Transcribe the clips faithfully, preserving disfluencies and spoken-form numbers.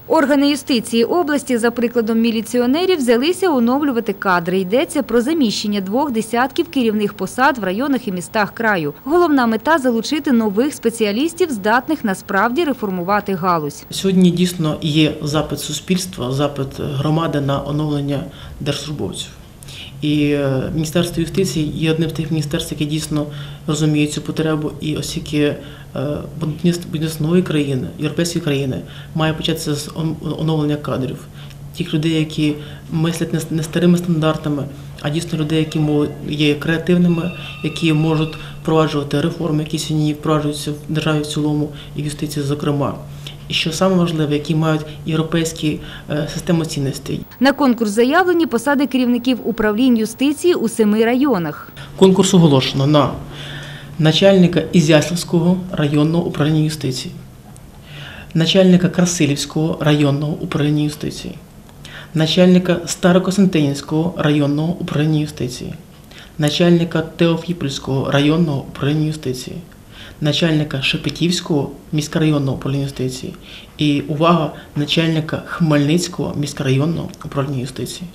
Органи юстиції області, за прикладом міліціонерів, взялися оновлювати кадри. Йдеться про заміщення двох десятків керівних посад в районах і містах краю. Головна мета – залучити нових спеціалістів, здатних насправді реформувати галузь. Сьогодні дійсно є запит суспільства, запит громади на оновлення держслужбовців. І Міністерство юстиції є одним з тих міністерств, які дійсно розуміють цю потребу. І оскільки будівництво нової країни, європейської країни, має початися з оновлення кадрів. Тих людей, які мислять не старими стандартами, а дійсно людей, які є креативними, які можуть впроваджувати реформи, які сьогодні впроваджуються в державі в цілому і в юстиції зокрема. І що саме важливе, які мають європейські системи цінностей. На конкурс заявлені посади керівників управлінь юстиції у семи районах. Конкурс оголошено на начальника Ізяславського районного управління юстиції, начальника Красилівського районного управління юстиції, начальника Старокостянтинівського районного управління юстиції, начальника Теофіпольського районного управління юстиції, начальника Шепетівського міськрайонного управління юстиції і, увага, начальника Хмельницького міськрайонного управління юстиції.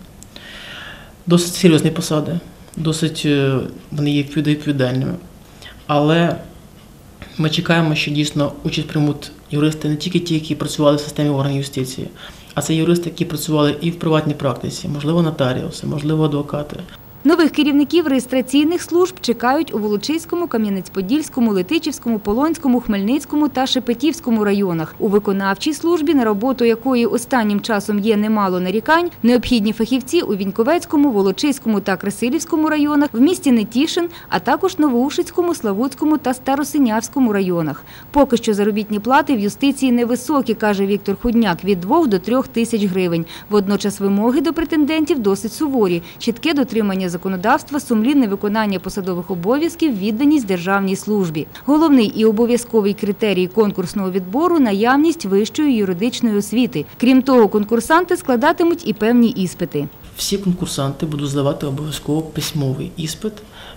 Досить серйозні посади, досить вони є відповідальними. Але ми чекаємо, що дійсно участь приймуть юристи не тільки ті, які працювали в системі органів юстиції, а це юристи, які працювали і в приватній практиці, можливо, нотаріуси, можливо, адвокати. Нових керівників реєстраційних служб чекають у Волочиському, Кам'янець-Подільському, Летичівському, Полонському, Хмельницькому та Шепетівському районах. У виконавчій службі, на роботу якої останнім часом є немало нарікань, необхідні фахівці у Віньковецькому, Волочиському та Красилівському районах, в місті Нетішин, а також Новоушицькому, Славутському та Старосинявському районах. Поки що заробітні плати в юстиції невисокі, каже Віктор Худняк, від двох до трьох тисяч гривень. Водночас вимоги до претендентів досить суворі, чітке дотримання законодавства, сумлінне виконання посадових обов'язків, відданість державній службі. Головний і обов'язковий критерій конкурсного відбору – наявність вищої юридичної освіти. Крім того, конкурсанти складатимуть і певні іспити. Всі конкурсанти будуть здавати обов'язково письмовий іспит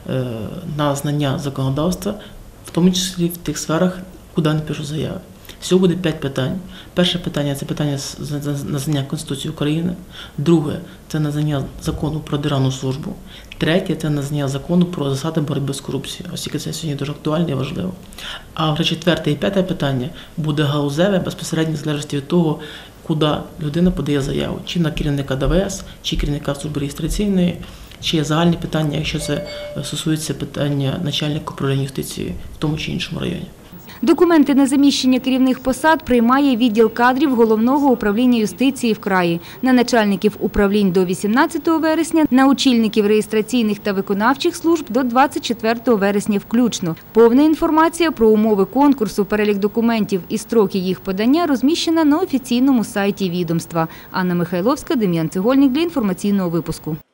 на знання законодавства, в тому числі в тих сферах, куди вони пишуть заяви. Всього буде п'ять питань. Перше питання – це питання на знання Конституції України. Друге – це на знання закону про державну службу. Третє – це на знання закону про засади боротьби з корупцією, оскільки це сьогодні дуже актуально і важливо. А вже четверте і п'яте питання буде галузеве, безпосередньо в залежності від того, куди людина подає заяву. Чи на керівника ДВС, чи керівника служби реєстраційної, чи є загальні питання, якщо це стосується питання начальника управління юстиції в тому чи іншому районі. Документи на заміщення керівних посад приймає відділ кадрів Головного управління юстиції в краї. На начальників управлінь до вісімнадцятого вересня, на очільників реєстраційних та виконавчих служб до двадцять четвертого вересня включно. Повна інформація про умови конкурсу, перелік документів і строки їх подання розміщена на офіційному сайті відомства. Анна Михайловська, Дем'ян Цегольник для інформаційного випуску.